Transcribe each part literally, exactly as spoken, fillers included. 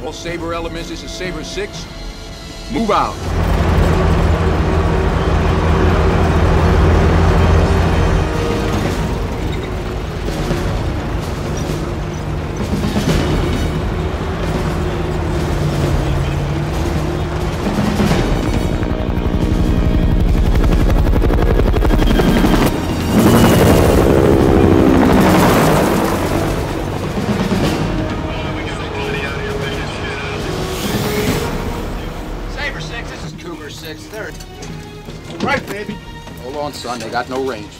All Saber elements, this is Saber six. Move out. Six, there. All right, baby. Hold on, son. They got no range.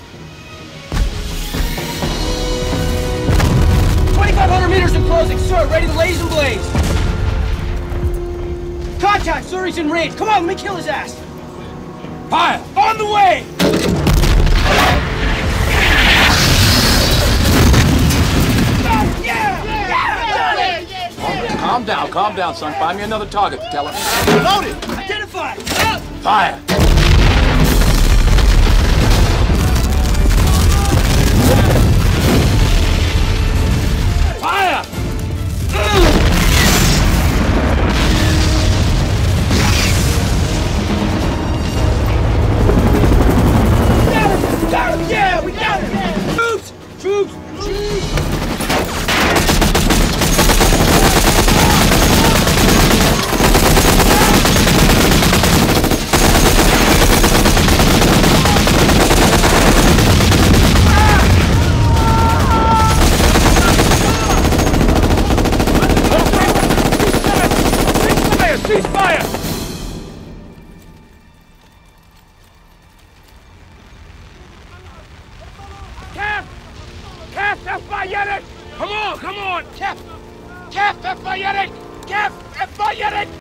twenty-five hundred meters in closing, sir. Ready to laze and blaze. Contact, sir. He's in range. Come on, let me kill his ass. Fire! On the way! Yeah! Yeah! Yeah! Calm down, calm down, son. Find me another target to tell him. Loaded! Identified! Up! Fire! Fire! Got him! Got him! Yeah, we got him! Troops! Troops! Troops! Ceasefire! Cap! Cap, F-Bayetic! Come on, come on! Cap! Cap, F-Bayetic! Cap, F-Bayetic!